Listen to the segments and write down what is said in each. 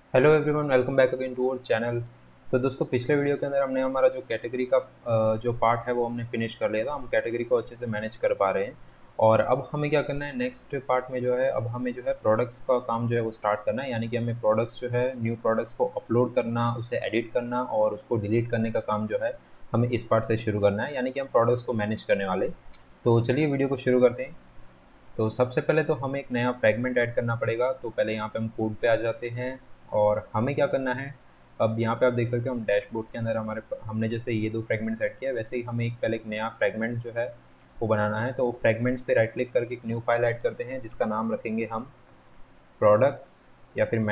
Hello everyone, welcome back again to our channel. तो दोस्तों, पिछले वीडियो के अंदर हमने हमारा जो कैटेगरी का जो पार्ट है वो हमने फिनिश कर लिया था। हम कैटेगरी को अच्छे से मैनेज कर पा रहे हैं। और अब हमें क्या करना है, नेक्स्ट पार्ट में जो है अब हमें जो है प्रोडक्ट्स का काम जो है वो स्टार्ट करना है। यानी कि हमें प्रोडक्ट्स जो है, न्यू प्रोडक्ट्स को अपलोड करना, उसे एडिट करना और उसको डिलीट करने का काम जो है हमें इस पार्ट से शुरू करना है। यानी कि हम प्रोडक्ट्स को मैनेज करने वाले। तो चलिए वीडियो को शुरू करते हैं। तो सबसे पहले तो हमें एक नया फ्रेगमेंट ऐड करना पड़ेगा। तो पहले यहाँ पे हम कोड पे आ जाते हैं और हमें क्या करना है। अब यहाँ पे आप देख सकते हो, हम डैशबोर्ड के अंदर हमने जैसे ये दो फ्रेगमेंट्स ऐड किया, वैसे ही हमें पहले एक नया फ्रेगमेंट जो है वो बनाना है। तो फ्रेगमेंट्स पे राइट क्लिक करके एक न्यू फाइल ऐड करते हैं जिसका नाम रखेंगे हम प्रोडक्ट्स, या फिर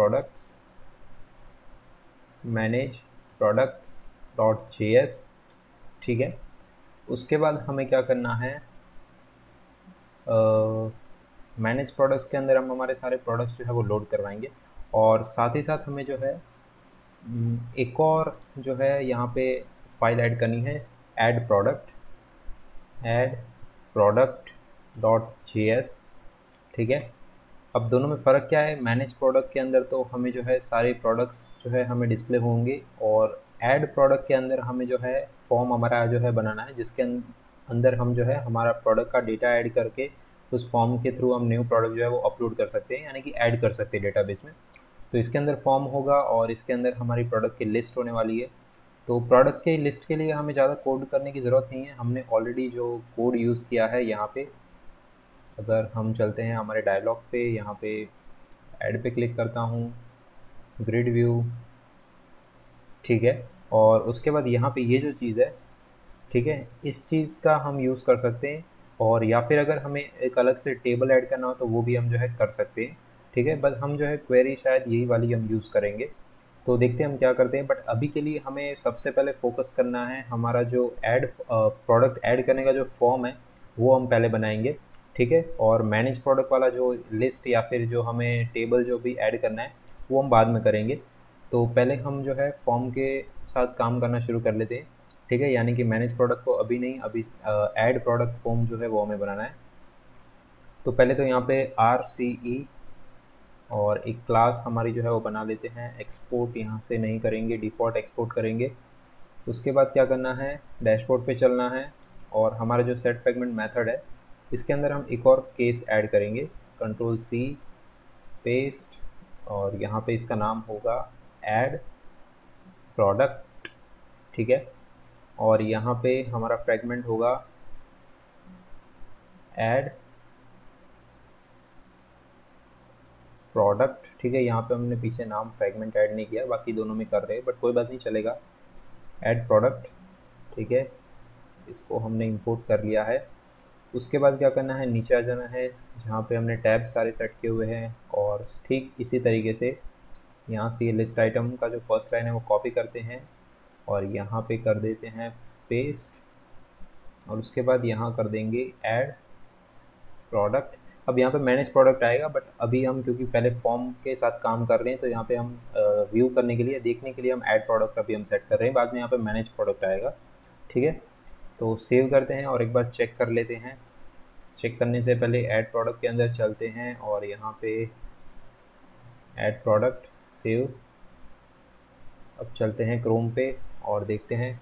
मैनेज प्रोडक्ट्स डॉट JS। ठीक है। उसके बाद हमें क्या करना है, मैनेज प्रोडक्ट्स के अंदर हम हमारे सारे प्रोडक्ट्स जो है वो लोड करवाएंगे। और साथ ही साथ हमें जो है एक और जो है यहाँ पे फाइल ऐड करनी है, ऐड प्रोडक्ट डॉट JS। ठीक है। अब दोनों में फ़र्क क्या है, मैनेज प्रोडक्ट के अंदर तो हमें जो है सारे प्रोडक्ट्स जो है हमें डिस्प्ले होंगे, और ऐड प्रोडक्ट के अंदर हमें जो है फॉर्म हमारा जो है बनाना है, जिसके अंदर हम जो है हमारा प्रोडक्ट का डेटा ऐड करके उस फॉर्म के थ्रू हम न्यू प्रोडक्ट जो है वो अपलोड कर सकते हैं, यानी कि ऐड कर सकते हैं डेटाबेस में। तो इसके अंदर फॉर्म होगा और इसके अंदर हमारी प्रोडक्ट की लिस्ट होने वाली है। तो प्रोडक्ट के लिस्ट के लिए हमें ज़्यादा कोड करने की ज़रूरत नहीं है, हमने ऑलरेडी जो कोड यूज़ किया है यहाँ पे। अगर हम चलते हैं हमारे डायलॉग पे, यहाँ पे ऐड पे क्लिक करता हूँ, ग्रिड व्यू। ठीक है। और उसके बाद यहाँ पे ये जो चीज़ है, ठीक है, इस चीज़ का हम यूज़ कर सकते हैं। और या फिर अगर हमें एक अलग से टेबल ऐड करना हो तो वो भी हम जो है कर सकते हैं। ठीक है, बस हम जो है क्वेरी शायद यही वाली हम यूज़ करेंगे। तो देखते हैं हम क्या करते हैं, बट अभी के लिए हमें सबसे पहले फोकस करना है हमारा जो प्रोडक्ट ऐड करने का जो फॉर्म है वो हम पहले बनाएंगे। ठीक है। और मैनेज प्रोडक्ट वाला जो लिस्ट या फिर जो हमें टेबल जो भी ऐड करना है वो हम बाद में करेंगे। तो पहले हम जो है फॉर्म के साथ काम करना शुरू कर लेते हैं। ठीक है, यानी कि मैनेज प्रोडक्ट को अभी नहीं, अभी ऐड प्रोडक्ट फॉर्म जो है वो हमें बनाना है। तो पहले तो यहाँ पे RCE और एक क्लास हमारी जो है वो बना लेते हैं। एक्सपोर्ट यहाँ से नहीं करेंगे, डिफ़ॉल्ट एक्सपोर्ट करेंगे। उसके बाद क्या करना है, डैशबोर्ड पे चलना है और हमारा जो सेट फ्रेगमेंट मेथड है इसके अंदर हम एक और केस ऐड करेंगे। Ctrl+C, पेस्ट, और यहाँ पे इसका नाम होगा ऐड प्रोडक्ट। ठीक है। और यहाँ पे हमारा फ्रेगमेंट होगा ऐड प्रोडक्ट। ठीक है, यहाँ पे हमने पीछे नाम फ्रेगमेंट ऐड नहीं किया, बाकी दोनों में कर रहे हैं, बट कोई बात नहीं, चलेगा। Add product. ठीक है, इसको हमने इंपोर्ट कर लिया है। उसके बाद क्या करना है, नीचे आ जाना है जहाँ पे हमने टैब सारे सेट किए हुए हैं, और ठीक इसी तरीके से यहाँ से ये लिस्ट आइटम का जो फर्स्ट लाइन है वो कॉपी करते हैं और यहाँ पे कर देते हैं पेस्ट। और उसके बाद यहाँ कर देंगे ऐड प्रोडक्ट। अब यहाँ पे मैनेज प्रोडक्ट आएगा, बट अभी हम क्योंकि पहले फॉर्म के साथ काम कर रहे हैं तो यहाँ पे हम व्यू करने के लिए, देखने के लिए हम ऐड प्रोडक्ट अभी हम सेट कर रहे हैं, बाद में यहाँ पे मैनेज प्रोडक्ट आएगा। ठीक है। तो सेव करते हैं और एक बार चेक कर लेते हैं। चेक करने से पहले ऐड प्रोडक्ट के अंदर चलते हैं और यहाँ पे ऐड प्रोडक्ट सेव। अब चलते हैं क्रोम पे और देखते हैं।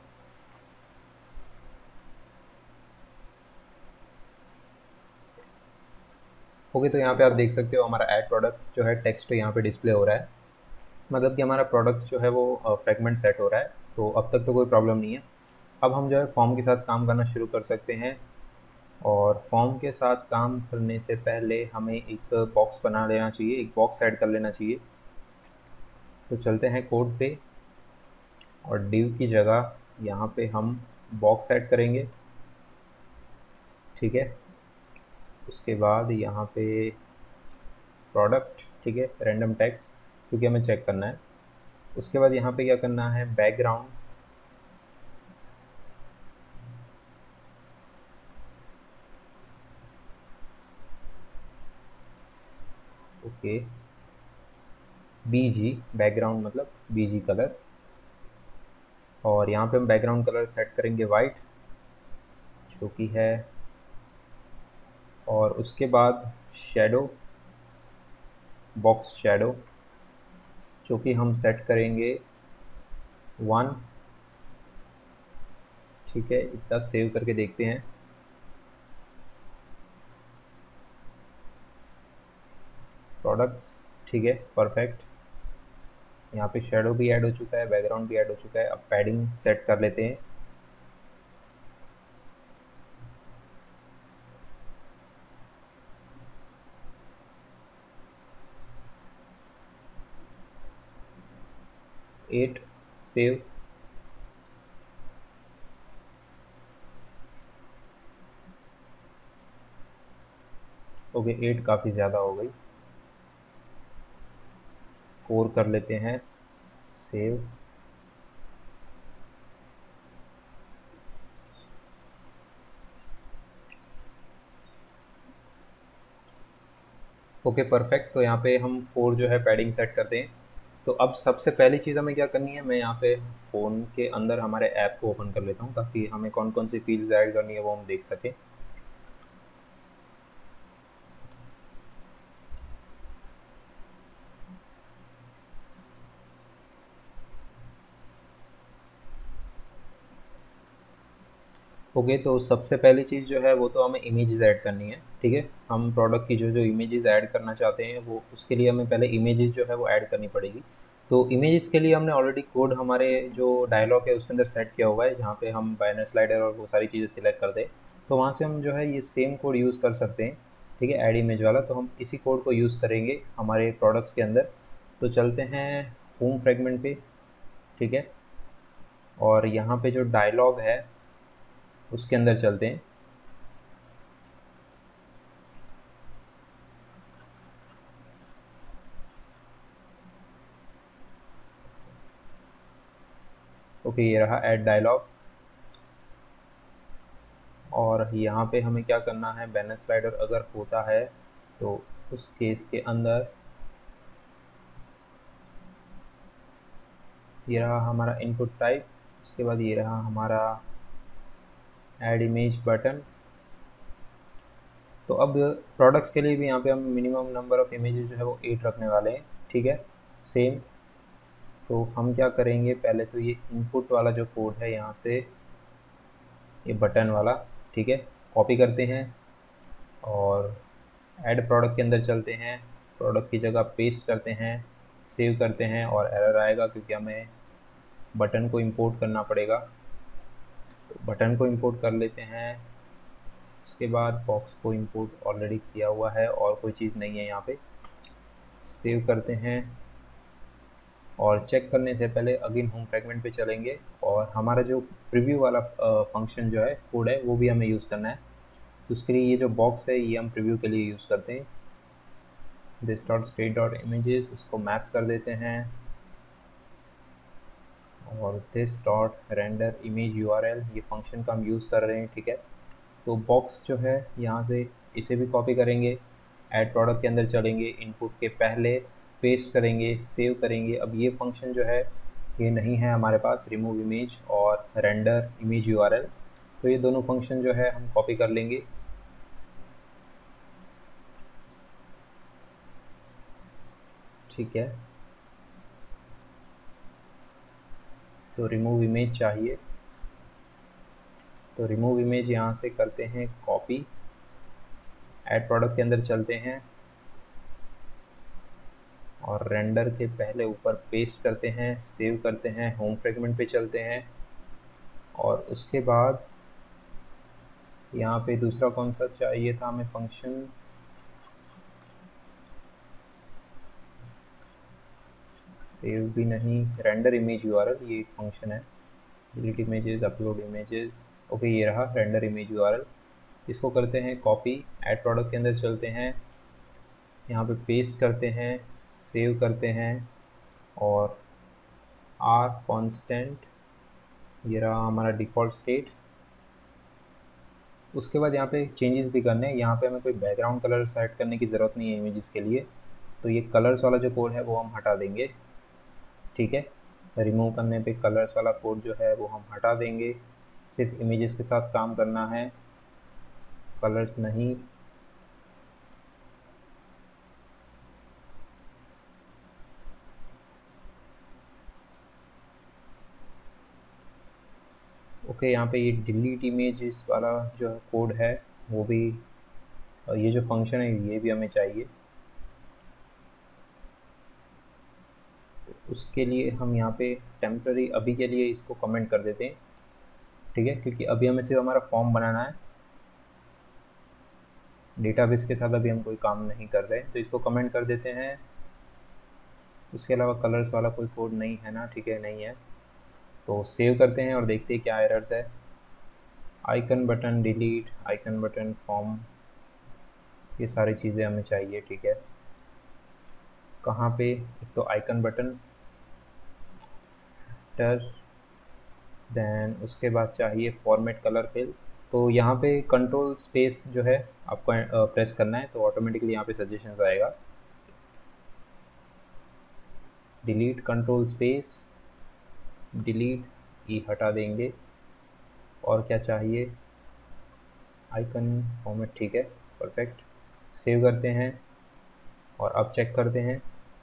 ओके, तो यहाँ पे आप देख सकते हो हमारा ऐड प्रोडक्ट जो है टेक्स्ट यहाँ पे डिस्प्ले हो रहा है, मतलब कि हमारा प्रोडक्ट जो है वो फ्रेगमेंट सेट हो रहा है। तो अब तक तो कोई प्रॉब्लम नहीं है। अब हम जो है फॉर्म के साथ काम करना शुरू कर सकते हैं। और फॉर्म के साथ काम करने से पहले हमें एक बॉक्स बना लेना चाहिए, एक बॉक्स ऐड कर लेना चाहिए। तो चलते हैं कोड पे और डिव की जगह यहाँ पे हम बॉक्स ऐड करेंगे। ठीक है। उसके बाद यहाँ पे प्रोडक्ट, ठीक है, रैंडम टेक्स्ट, क्योंकि हमें चेक करना है। उसके बाद यहाँ पे क्या करना है, बैकग्राउंड। ओके, BG, बैकग्राउंड मतलब BG कलर। और यहाँ पे हम बैकग्राउंड कलर सेट करेंगे वाइट, जो कि है। और उसके बाद शेडो, बॉक्स शेडो। जो कि हम सेट करेंगे 1। ठीक है, इतना सेव करके देखते हैं। प्रोडक्ट्स, ठीक है, परफेक्ट। यहाँ पे शेडो भी ऐड हो चुका है, बैकग्राउंड भी ऐड हो चुका है। अब पैडिंग सेट कर लेते हैं। Eight, save. ओके, 8 काफ़ी ज़्यादा हो गई। 4 कर लेते हैं, सेव। Okay, perfect. तो यहाँ पे हम 4 जो है पैडिंग सेट करते हैं। तो अब सबसे पहली चीज़ हमें क्या करनी है, मैं यहाँ पे फ़ोन के अंदर हमारे ऐप को ओपन कर लेता हूँ ताकि हमें कौन कौन सी फील्ड्स ऐड करनी है वो हम देख सकें। ओके, तो सबसे पहली चीज़ जो है वो तो हमें इमेजेस ऐड करनी है। ठीक है, हम प्रोडक्ट की जो जो इमेजेस ऐड करना चाहते हैं वो उसके लिए हमें पहले इमेजेस जो है वो ऐड करनी पड़ेगी। तो इमेजेस के लिए हमने ऑलरेडी कोड हमारे जो डायलॉग है उसके अंदर सेट किया हुआ है, जहाँ पे हम बैनर स्लाइडर और वो सारी चीज़ें सिलेक्ट कर दें। तो वहाँ से हम जो है ये सेम कोड यूज़ कर सकते हैं। ठीक है, ऐड इमेज वाला, तो हम इसी कोड को यूज़ करेंगे हमारे प्रोडक्ट्स के अंदर। तो चलते हैं होम फ्रेगमेंट पे। ठीक है, और यहाँ पे जो डायलॉग है उसके अंदर चलते हैं। ओके, ये रहा ऐड डायलॉग। और यहाँ पे हमें क्या करना है, बैनर स्लाइडर अगर होता है तो उस केस के अंदर ये रहा हमारा इनपुट टाइप। उसके बाद ये रहा हमारा ऐड इमेज बटन। तो अब प्रोडक्ट्स के लिए भी यहाँ पे हम मिनिमम नंबर ऑफ इमेजेस जो है वो 8 रखने वाले हैं। ठीक है, सेम। तो हम क्या करेंगे, पहले तो ये इनपुट वाला जो कोड है यहाँ से, ये बटन वाला, ठीक है, कॉपी करते हैं और ऐड प्रोडक्ट के अंदर चलते हैं। प्रोडक्ट की जगह पेस्ट करते हैं, सेव करते हैं और एरर आएगा क्योंकि हमें बटन को इंपोर्ट करना पड़ेगा। तो बटन को इंपोर्ट कर लेते हैं। उसके बाद बॉक्स को इंपोर्ट ऑलरेडी किया हुआ है और कोई चीज़ नहीं है यहाँ पे। सेव करते हैं और चेक करने से पहले अगेन होम फ्रेगमेंट पे चलेंगे और हमारा जो प्रीव्यू वाला फंक्शन जो है, कोड है, वो भी हमें यूज़ करना है। तो उसके लिए ये जो बॉक्स है ये हम प्रीव्यू के लिए यूज़ करते हैं। This dot state dot images, उसको मैप कर देते हैं और this dot render image URL, ये फंक्शन का हम यूज़ कर रहे हैं। ठीक है, तो बॉक्स जो है यहाँ से इसे भी कॉपी करेंगे, ऐड प्रोडक्ट के अंदर चलेंगे, इनपुट के पहले पेस्ट करेंगे, सेव करेंगे। अब ये फंक्शन जो है ये नहीं है हमारे पास, रिमूव इमेज और रेंडर इमेज यूआरएल। तो ये दोनों फंक्शन जो है हम कॉपी कर लेंगे। ठीक है, तो रिमूव इमेज चाहिए, तो रिमूव इमेज यहाँ से करते हैं कॉपी, ऐड प्रोडक्ट के अंदर चलते हैं और रेंडर के पहले ऊपर पेस्ट करते हैं, सेव करते हैं, होम फ्रेगमेंट पे चलते हैं और उसके बाद यहाँ पे दूसरा कौन सा चाहिए था हमें फंक्शन, सेव भी नहीं, रेंडर इमेज यूआरएल, ये एक फंक्शन है। Delete images, upload images. Okay, ये रहा रेंडर इमेज यूआरएल। इसको करते हैं कॉपी, ऐड प्रोडक्ट के अंदर चलते हैं, यहाँ पे पेस्ट करते हैं, सेव करते हैं और आर कांस्टेंट, ये रहा हमारा डिफ़ॉल्ट स्टेट। उसके बाद यहाँ पे चेंजेस भी करने हैं। यहाँ पे हमें कोई बैकग्राउंड कलर सेट करने की ज़रूरत नहीं है इमेजेस के लिए, तो ये कलर्स वाला जो कोड है वो हम हटा देंगे। ठीक है, रिमूव करने पे कलर्स वाला कोड जो है वो हम हटा देंगे। सिर्फ इमेजेस के साथ काम करना है, कलर्स नहीं। ओके, यहाँ पे ये डिलीट इमेजेस वाला जो कोड है वो भी, ये जो फंक्शन है ये भी हमें चाहिए। तो उसके लिए हम यहाँ पे टेम्पररी अभी के लिए इसको कमेंट कर देते हैं, ठीक है, क्योंकि अभी हमें सिर्फ हमारा फॉर्म बनाना है, डेटाबेस के साथ अभी हम कोई काम नहीं कर रहे, तो इसको कमेंट कर देते हैं। उसके अलावा कलर्स वाला कोई कोड नहीं है ना, ठीक है, नहीं है, तो सेव करते हैं और देखते हैं क्या एरर्स है। Icon button delete, icon button form, ये सारी चीज़ें हमें चाहिए, ठीक है। कहाँ पे, एक तो आइकन बटन टर, देन उसके बाद चाहिए फॉर्मेट कलर फिल। तो यहाँ पे कंट्रोल स्पेस जो है आपको प्रेस करना है, तो ऑटोमेटिकली यहाँ पे सजेशंस आएगा। Delete control space, delete E हटा देंगे, और क्या चाहिए, आइकन फॉर्मेट, ठीक है, परफेक्ट। सेव करते हैं और अब चेक करते हैं।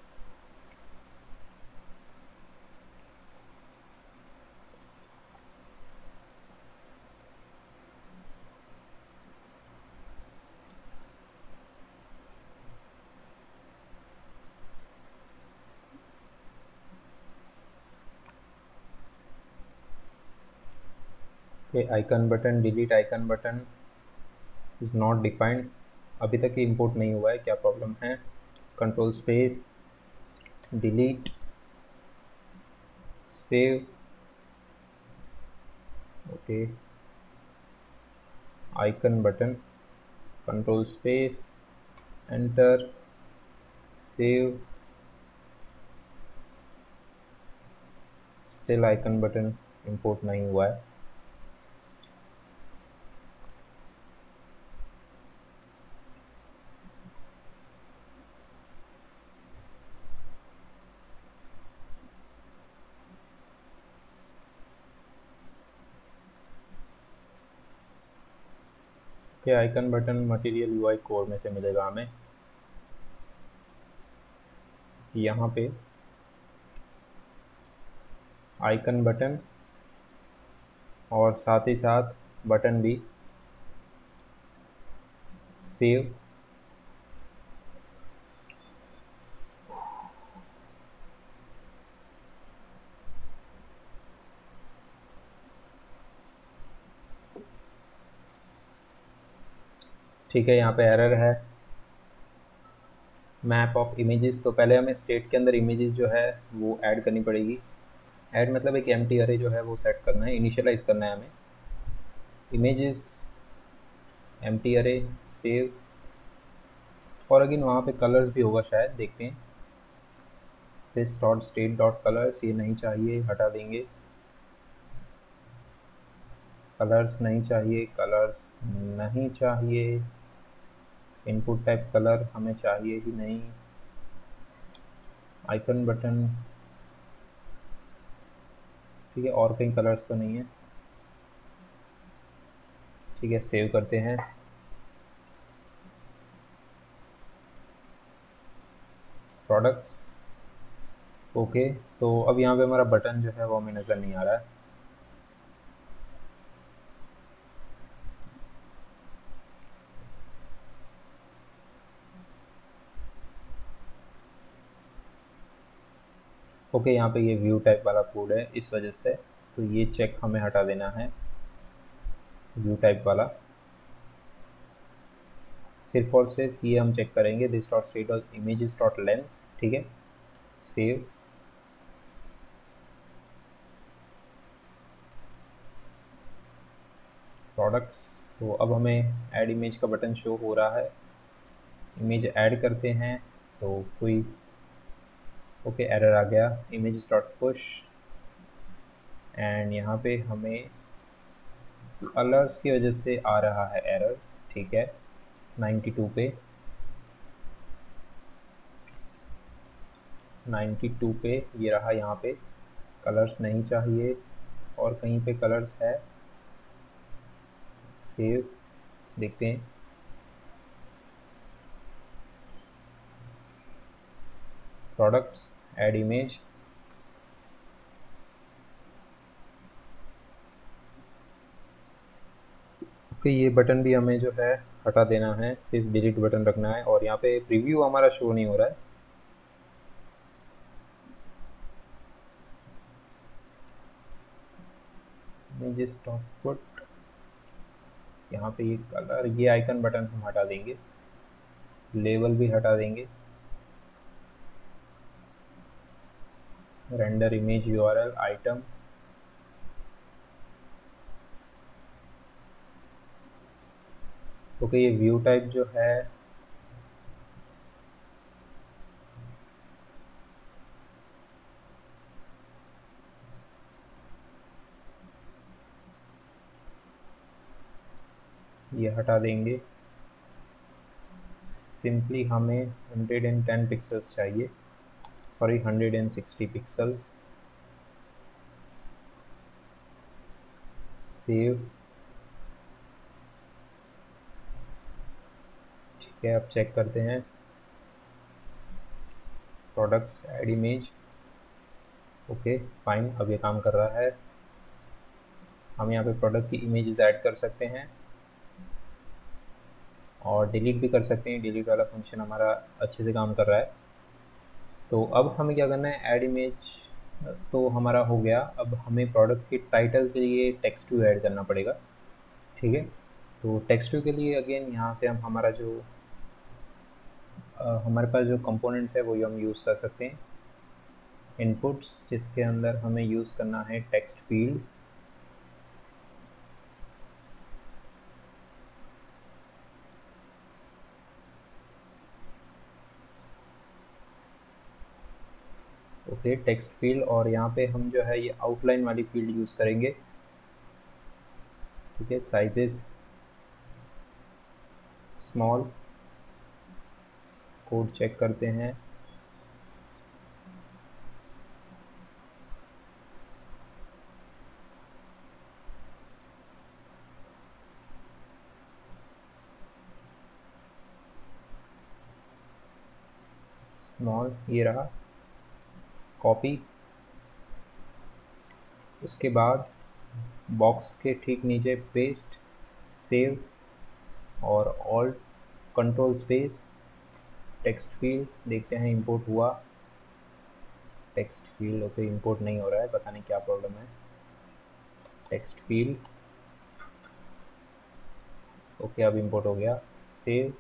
Icon button delete, icon button is not defined, अभी तक ये इंपोर्ट नहीं हुआ है, क्या प्रॉब्लम है। Control space delete, save, okay, icon button control space enter, save, still icon button import नहीं हुआ है। Okay, icon button material UI core में से मिलेगा हमें। यहाँ पे आइकन बटन और साथ ही साथ बटन भी, सेव, ठीक है। यहाँ पे एरर है मैप ऑफ इमेजेस, तो पहले हमें स्टेट के अंदर इमेजेस जो है वो ऐड करनी पड़ेगी। ऐड मतलब एक एम्प्टी अरे जो है वो सेट करना है, इनिशियलाइज करना है हमें। इमेजेस एम्प्टी अरे, सेव, और अगेन वहाँ पे कलर्स भी होगा शायद, देखते हैं। This dot state dot colours, ये नहीं चाहिए, हटा देंगे। कलर्स नहीं चाहिए, कलर्स नहीं चाहिए। इनपुट टाइप कलर हमें चाहिए ही नहीं। आइकन बटन, ठीक है, और कहीं कलर्स तो नहीं है, ठीक है, सेव करते हैं। प्रोडक्ट्स, ओके, तो अब यहाँ पे हमारा बटन जो है वो हमें नज़र नहीं आ रहा है। ओके, यहाँ पे ये व्यू टाइप वाला कोड है, इस वजह से, तो ये चेक हमें हटा देना है, व्यू टाइप वाला। सिर्फ और सिर्फ ये हम चेक करेंगे, this dot state dot images dot length, ठीक है, सेव। प्रोडक्ट्स, तो अब हमें ऐड इमेज का बटन शो हो रहा है, इमेज ऐड करते हैं, तो कोई, ओके, एरर आ गया, इमेज डॉट पुश, एंड यहाँ पे हमें कलर्स की वजह से आ रहा है एरर, ठीक है, 92 पे, 92 पे ये रहा, यहाँ पे कलर्स नहीं चाहिए, और कहीं पे कलर्स है, सेव, देखते हैं। प्रोडक्ट्स ऐड इमेज, ओके, ये बटन भी हमें जो है हटा देना है, सिर्फ डिलीट बटन रखना है। और यहाँ पे प्रीव्यू हमारा शो नहीं हो रहा है। इमेजेस टॉप पुट, यहाँ पे ये कलर, ये आइकन बटन हम हटा देंगे, लेबल भी हटा देंगे, render image URL item, okay. ये व्यू टाइप जो है ये हटा देंगे। सिंपली हमें 110 पिक्सल्स चाहिए, सॉरी 160 पिक्सल्स। सेव, ठीक है। अब चेक करते हैं products, add image, okay fine, अब ये काम कर रहा है। हम यहाँ पे प्रोडक्ट की इमेजेस ऐड कर सकते हैं और डिलीट भी कर सकते हैं। डिलीट वाला फंक्शन हमारा अच्छे से काम कर रहा है। तो अब हमें क्या करना है, ऐड इमेज तो हमारा हो गया। अब हमें प्रोडक्ट के टाइटल के लिए टेक्स्ट टू ऐड करना पड़ेगा, ठीक है। तो टेक्स्ट टू के लिए अगेन यहाँ से हम हमारा जो हमारे पास जो कंपोनेंट्स है वो हम यूज़ कर सकते हैं। इनपुट्स, जिसके अंदर हमें यूज़ करना है text field, okay text field. और यहाँ पे हम जो है ये आउटलाइन वाली फील्ड यूज़ करेंगे, ठीक है। साइजेस स्मॉल, कोड चेक करते हैं, स्मॉल, ये रहा। कॉपी, उसके बाद बॉक्स के ठीक नीचे पेस्ट, सेव और alt control space, text field, देखते हैं इंपोर्ट हुआ। टेक्स्ट फील्ड ओके, इंपोर्ट नहीं हो रहा है, पता नहीं क्या प्रॉब्लम है। टेक्स्ट फील्ड ओके, अब इंपोर्ट हो गया। सेव,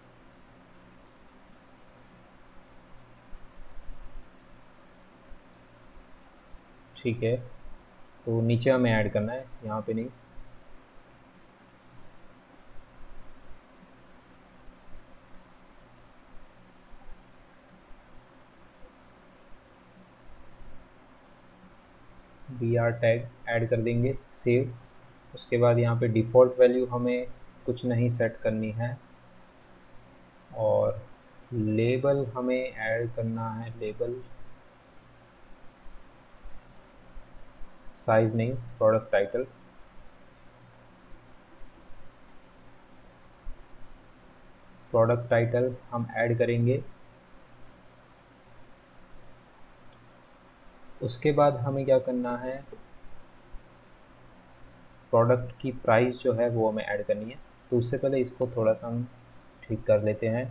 ठीक है। तो नीचे हमें ऐड करना है, यहाँ पे नहीं। बी आर टैग ऐड कर देंगे, सेव। उसके बाद यहाँ पे डिफ़ॉल्ट वैल्यू हमें कुछ नहीं सेट करनी है। और लेबल हमें ऐड करना है, लेबल साइज नहीं, प्रोडक्ट टाइटल। प्रोडक्ट टाइटल हम ऐड करेंगे। उसके बाद हमें क्या करना है, प्रोडक्ट की प्राइस जो है वो हमें ऐड करनी है। तो उससे पहले इसको थोड़ा सा हम ठीक कर लेते हैं।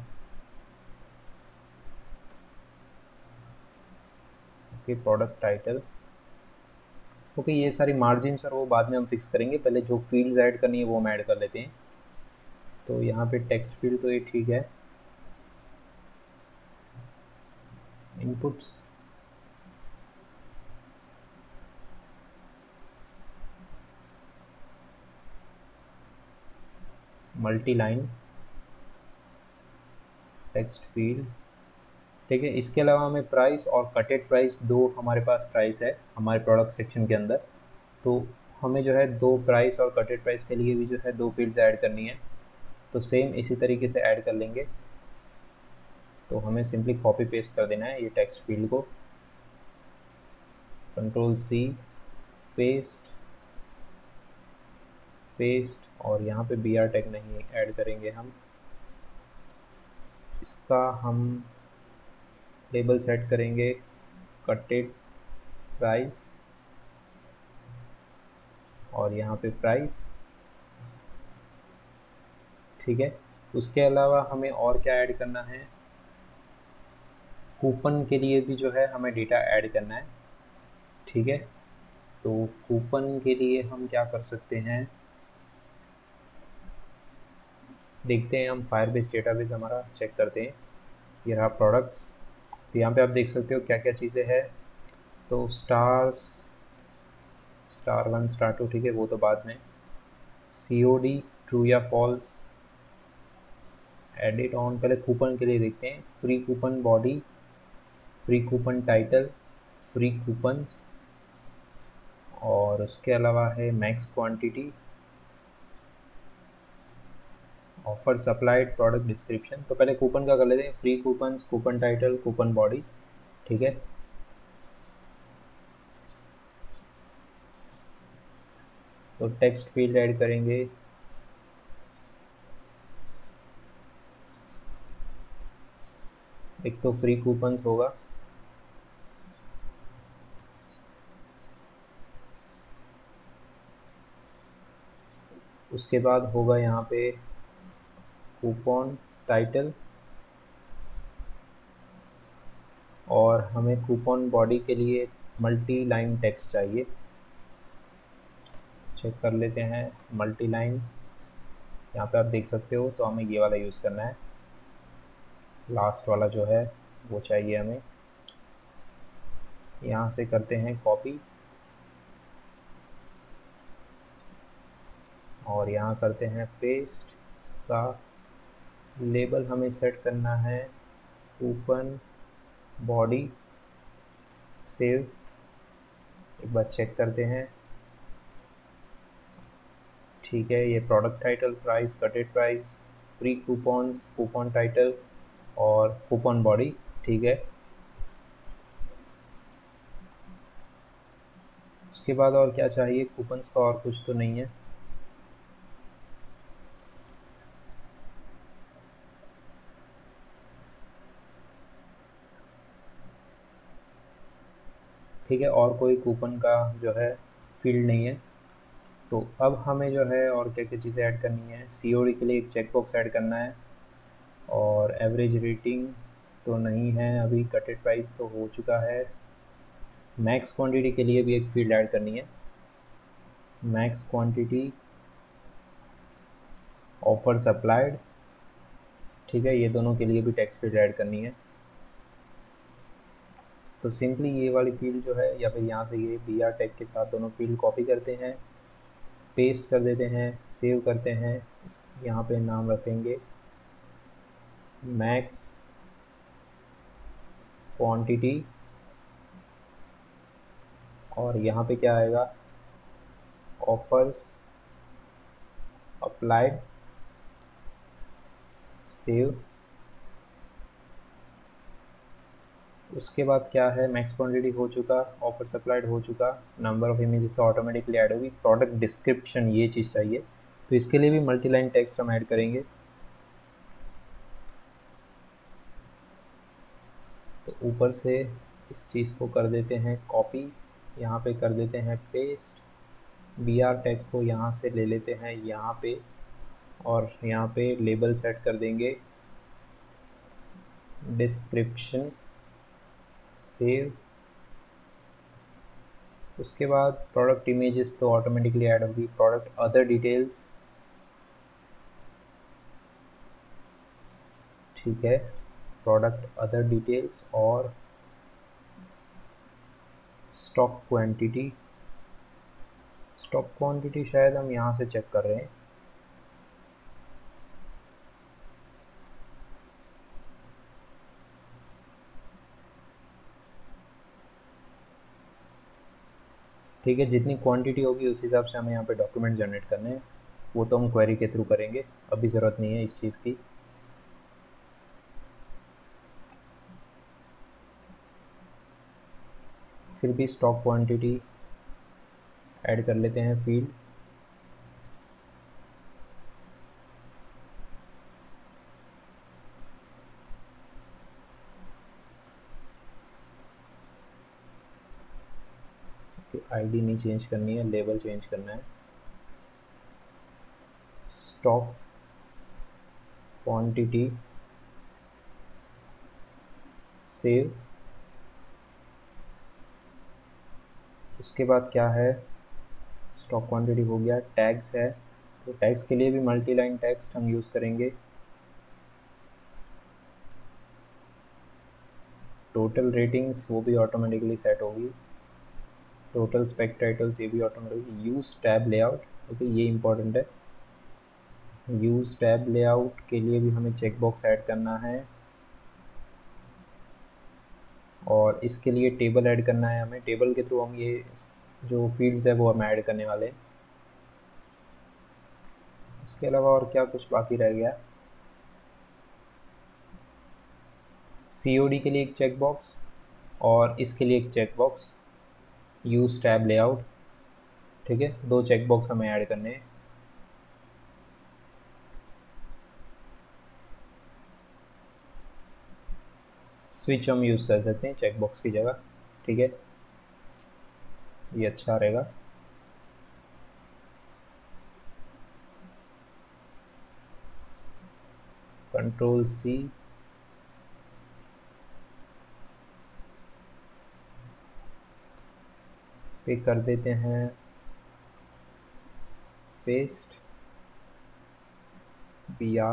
ओके प्रोडक्ट टाइटल, ओके ये सारी मार्जिन और वो बाद में हम फिक्स करेंगे, पहले जो फील्ड्स ऐड करनी है वो हम ऐड कर लेते हैं। तो यहाँ पे टेक्स्ट फील्ड तो ये ठीक है। Inputs, multi line text field, ठीक है। इसके अलावा हमें प्राइस और कटेड प्राइस, दो हमारे पास प्राइस है हमारे प्रोडक्ट सेक्शन के अंदर। तो हमें जो है दो प्राइस और कटेड प्राइस के लिए भी जो है दो फील्ड्स ऐड करनी है। तो सेम इसी तरीके से ऐड कर लेंगे। तो हमें सिंपली कॉपी पेस्ट कर देना है ये टेक्स्ट फील्ड को, कंट्रोल सी, पेस्ट, पेस्ट। और यहाँ पे बी आर टैग नहीं ऐड करेंगे हम। इसका हम लेबल सेट करेंगे कटेड प्राइस, और यहाँ पे प्राइस, ठीक है। उसके अलावा हमें और क्या ऐड करना है, कूपन के लिए भी जो है हमें डेटा ऐड करना है, ठीक है। तो कूपन के लिए हम क्या कर सकते हैं, देखते हैं हम फायरबेस डेटाबेस हमारा चेक करते हैं। ये रहा प्रोडक्ट्स। तो यहाँ पे आप देख सकते हो क्या क्या चीज़ें हैं। तो स्टार 1 स्टार 2, ठीक है, वो तो बाद में। COD ट्रू या फॉल्स, एडिट ऑन, पहले कूपन के लिए देखते हैं। Free coupon body, free coupon title, free coupons, और उसके अलावा है max quantity, offer supplied, product description. तो पहले कूपन का कर लेते हैं, free coupons, coupon title, coupon body, ठीक है। तो टेक्स्ट फील्ड ऐड करेंगे, एक तो फ्री कूपन्स होगा, उसके बाद होगा यहाँ पे कूपन टाइटल, और हमें कूपन बॉडी के लिए मल्टी लाइन टेक्स्ट चाहिए। चेक कर लेते हैं मल्टी लाइन, यहाँ पे आप देख सकते हो। तो हमें ये वाला यूज़ करना है, लास्ट वाला जो है वो चाहिए हमें। यहाँ से करते हैं कॉपी, और यहाँ करते हैं पेस्ट। इसका लेबल हमें सेट करना है कूपन बॉडी, सेव। एक बार चेक करते हैं, ठीक है। ये product title, price, cutted price, free coupons, coupon title और कूपन बॉडी, ठीक है। उसके बाद और क्या चाहिए, कूपन्स का और कुछ तो नहीं है। ठीक है, और कोई कूपन का जो है फील्ड नहीं है। तो अब हमें जो है और क्या क्या चीज़ें ऐड करनी है, COD के लिए एक चेकबॉक्स ऐड करना है, और एवरेज रेटिंग तो नहीं है अभी, कटेड प्राइस तो हो चुका है। मैक्स क्वांटिटी के लिए भी एक फील्ड ऐड करनी है, मैक्स क्वांटिटी, ऑफर सप्लाइड, ठीक है। ये दोनों के लिए भी टेक्स्ट फील्ड ऐड करनी है। तो सिंपली ये वाली फील्ड जो है, या फिर यहाँ से ये BR टैग के साथ दोनों फील्ड कॉपी करते हैं, पेस्ट कर देते हैं, सेव करते हैं। यहाँ पे नाम रखेंगे मैक्स क्वांटिटी, और यहाँ पे क्या आएगा, ऑफर्स अप्लाइड, सेव। उसके बाद क्या है, मैक्स क्वांटिटी हो चुका, ऑफर सप्लाइड हो चुका, नंबर ऑफ इमेजेस तो ऑटोमेटिकली ऐड होगी, प्रोडक्ट डिस्क्रिप्शन ये चीज़ चाहिए। तो इसके लिए भी मल्टी लाइन टेक्स्ट हम ऐड करेंगे। तो ऊपर से इस चीज़ को कर देते हैं कॉपी, यहाँ पे कर देते हैं पेस्ट, BR टैग को यहाँ से ले लेते हैं यहाँ पे, और यहाँ पे लेबल सेट कर देंगे डिस्क्रिप्शन, सेव। उसके बाद प्रोडक्ट इमेजेस तो ऑटोमेटिकली ऐड होगी, प्रोडक्ट अदर डिटेल्स, ठीक है, प्रोडक्ट अदर डिटेल्स, और स्टॉक क्वांटिटी। स्टॉक क्वांटिटी शायद हम यहाँ से चेक कर रहे हैं, ठीक है। जितनी क्वांटिटी होगी उस हिसाब से हमें यहाँ पे डॉक्यूमेंट जनरेट करने हैं, वो तो हम क्वेरी के थ्रू करेंगे, अभी ज़रूरत नहीं है इस चीज़ की। फिर भी स्टॉक क्वांटिटी ऐड कर लेते हैं फील्ड, ID नहीं चेंज करनी है, लेबल चेंज करना है। Stock quantity, save. उसके बाद क्या है, स्टॉक क्वांटिटी हो गया, टैग्स है, तो टैग्स के लिए भी मल्टी लाइन टेक्स्ट हम यूज़ करेंगे। टोटल रेटिंग्स वो भी ऑटोमेटिकली सेट होगी, टोटल स्पेक टाइटल्स ये भी automatically. Use tab layout, okay ये इंपॉर्टेंट है। यूज़ टैब लेआउट के लिए भी हमें चेकबॉक्स ऐड करना है, और इसके लिए टेबल ऐड करना है हमें। टेबल के थ्रू हम ये जो फील्ड्स है वो हम ऐड करने वाले हैं। इसके अलावा और क्या कुछ बाकी रह गया, COD के लिए एक चेकबॉक्स और इसके लिए एक चेकबॉक्स, यूज़ टैब लेआउट, ठीक है, दो चेकबॉक्स हमें ऐड करने हैं। स्विच हम यूज़ कर सकते हैं चेकबॉक्स की जगह, ठीक है, ये अच्छा रहेगा। Ctrl+C, पे कर देते हैं पेस्ट BR,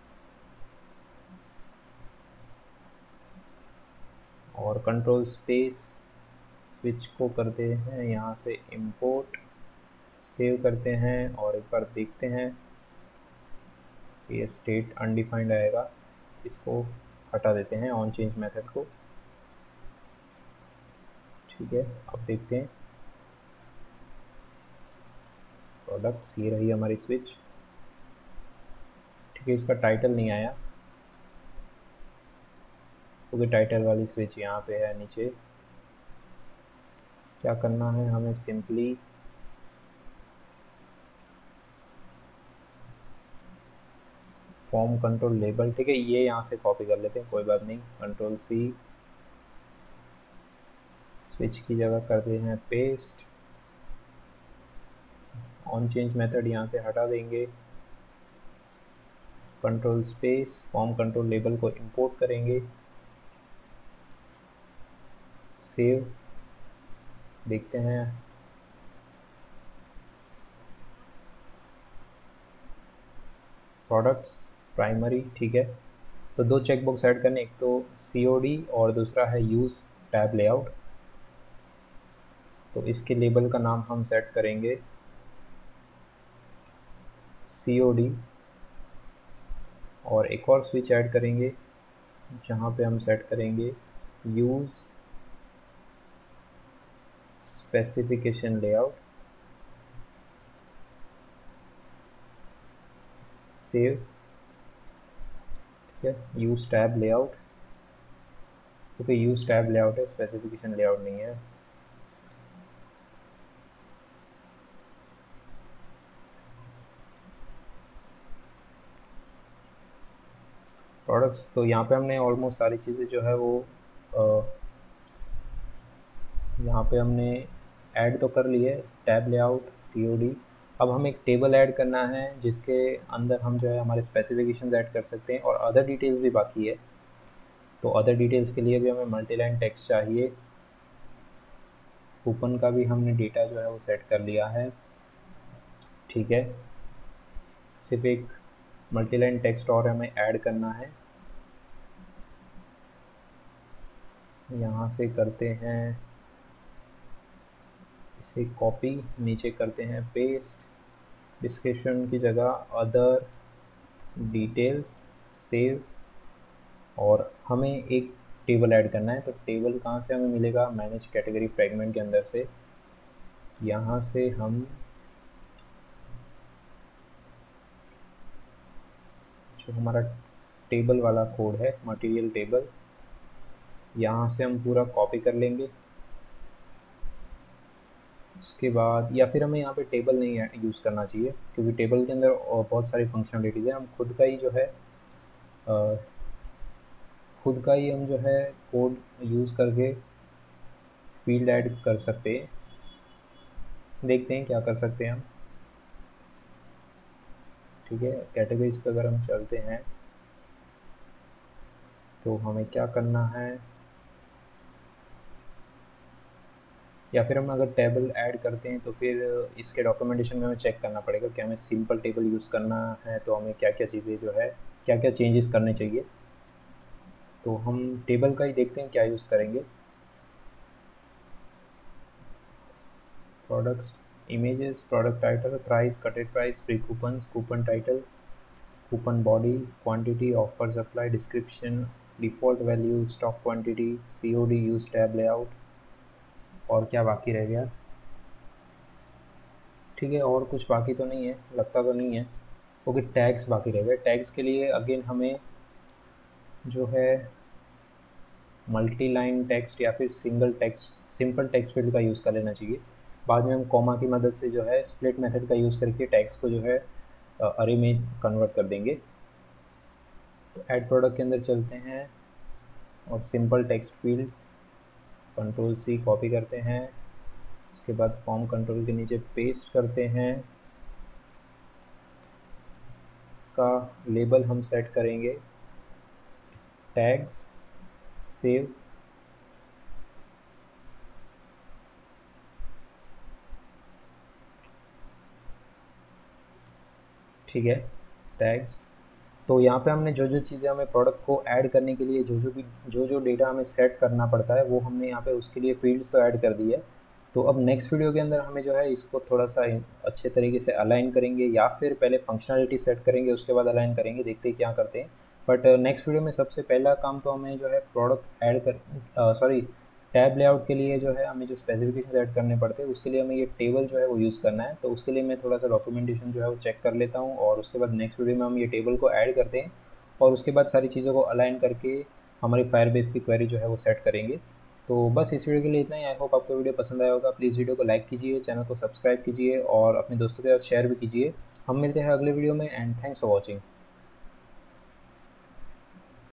और कंट्रोल स्पेस स्विच को करते हैं यहाँ से इंपोर्ट, सेव करते हैं और एक बार देखते हैं। ये स्टेट अनडिफाइंड आएगा, इसको हटा देते हैं ऑन चेंज मेथड को, ठीक है। अब देखते हैं प्रोडक्ट्स, ये रही हमारी स्विच, ठीक है। इसका टाइटल नहीं आया क्योंकि टाइटल वाली स्विच यहाँ पे है नीचे। क्या करना है हमें, सिंपली फॉर्म कंट्रोल लेबल, ठीक है, ये यहाँ से कॉपी कर लेते हैं, कोई बात नहीं। Ctrl+C, स्विच की जगह करते हैं पेस्ट, ऑन चेंज मेथड यहाँ से हटा देंगे, control space form control label को इंपोर्ट करेंगे, सेव, देखते हैं। प्रोडक्ट्स प्राइमरी, ठीक है। तो दो चेकबॉक्स ऐड करने, एक तो COD और दूसरा है यूज़ टैब लेआउट। तो इसके लेबल का नाम हम सेट करेंगे COD, और एक और स्विच ऐड करेंगे जहाँ पे हम सेट करेंगे यूज़ स्पेसिफिकेशन लेआउट, सेव, ठीक है। यूज़ टैब लेआउट, क्योंकि यूज़ टैब लेआउट है, स्पेसिफिकेशन लेआउट नहीं है। प्रोडक्ट्स, तो यहाँ पे हमने ऑलमोस्ट सारी चीज़ें जो है वो यहाँ पे हमने ऐड तो कर ली है, टैब लेआउट, COD। अब हम एक टेबल ऐड करना है जिसके अंदर हम जो है हमारे स्पेसिफिकेशंस ऐड कर सकते हैं, और अदर डिटेल्स भी बाकी है। तो अदर डिटेल्स के लिए भी हमें मल्टी लाइन टेक्स्ट चाहिए। कूपन का भी हमने डेटा जो है वो सेट कर लिया है, ठीक है। सिर्फ एक मल्टी लाइन टेक्स्ट और हमें ऐड करना है, यहाँ से करते हैं इसे कॉपी, नीचे करते हैं पेस्ट, डिस्क्रिप्शन की जगह अदर डिटेल्स, सेव, और हमें एक टेबल ऐड करना है। तो टेबल कहाँ से हमें मिलेगा, मैनेज कैटेगरी फ्रेगमेंट के अंदर से। यहाँ से हम जो हमारा टेबल वाला कोड है, मटेरियल टेबल, यहाँ से हम पूरा कॉपी कर लेंगे। उसके बाद, या फिर हमें यहाँ पे टेबल नहीं यूज़ करना चाहिए क्योंकि टेबल के अंदर बहुत सारी फंक्शनलिटीज़ है। हम खुद का ही जो है खुद का ही हम जो है कोड यूज़ करके फील्ड ऐड कर सकते हैं। देखते हैं क्या कर सकते हैं हम, ठीक है। कैटेगरीज पे अगर हम चलते हैं तो हमें क्या करना है, या फिर हम अगर टेबल ऐड करते हैं तो फिर इसके डॉक्यूमेंटेशन में हमें चेक करना पड़ेगा कि हमें सिंपल टेबल यूज़ करना है तो हमें क्या क्या चीज़ें जो है, क्या क्या चेंजेस करने चाहिए। तो हम टेबल का ही देखते हैं क्या यूज़ करेंगे। Products, images, product title, price, cutted price, free coupons, coupon title, coupon body, quantity, offer supply, description, default value, stock quantity, COD, use tab layout, और क्या बाकी रह गया। ठीक है, और कुछ बाकी तो नहीं है, लगता तो नहीं है। ओके, टैग्स बाकी रह गए। टैग्स के लिए अगेन हमें जो है मल्टी लाइन टेक्स्ट या फिर single text, simple text field का यूज़ कर लेना चाहिए। बाद में हम कॉमा की मदद से जो है स्प्लिट मेथड का यूज़ करके टैग्स को जो है अरे में कन्वर्ट कर देंगे। तो ऐड प्रोडक्ट के अंदर चलते हैं और simple text field control C copy करते हैं, उसके बाद फॉर्म कंट्रोल के नीचे पेस्ट करते हैं। इसका लेबल हम सेट करेंगे टैग्स, सेव। ठीक है, टैग्स। तो यहाँ पे हमने जो जो चीज़ें हमें प्रोडक्ट को ऐड करने के लिए जो जो डेटा हमें सेट करना पड़ता है वो हमने यहाँ पे उसके लिए फील्ड्स तो ऐड कर दी है। तो अब नेक्स्ट वीडियो के अंदर हमें जो है इसको थोड़ा सा अच्छे तरीके से अलाइन करेंगे, या फिर पहले फंक्शनलिटी सेट करेंगे उसके बाद अलाइन करेंगे, देखते हैं क्या करते हैं। बट नेक्स्ट वीडियो में सबसे पहला काम तो हमें जो है प्रोडक्ट ऐड कर सॉरी टैब लेआउट के लिए जो है हमें जो स्पेसिफिकेशन ऐड करने पड़ते हैं उसके लिए हमें ये टेबल जो है वो यूज़ करना है। तो उसके लिए मैं थोड़ा सा डॉक्यूमेंटेशन जो है वो चेक कर लेता हूँ, और उसके बाद नेक्स्ट वीडियो में हम ये टेबल को ऐड करते हैं और उसके बाद सारी चीज़ों को अलाइन करके हमारी फायरबेस की क्वेरी जो है वो सेट करेंगे। तो बस इस वीडियो के लिए इतना ही। आई होप आपको वीडियो पसंद आया होगा। प्लीज़ वीडियो को लाइक कीजिए, चैनल को सब्सक्राइब कीजिए और अपने दोस्तों के साथ शेयर भी कीजिए। हम मिलते हैं अगले वीडियो में, एंड थैंक्स फॉर वॉचिंग।